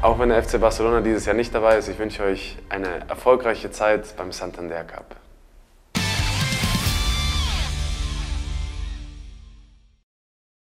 Auch wenn der FC Barcelona dieses Jahr nicht dabei ist, ich wünsche euch eine erfolgreiche Zeit beim Santander Cup.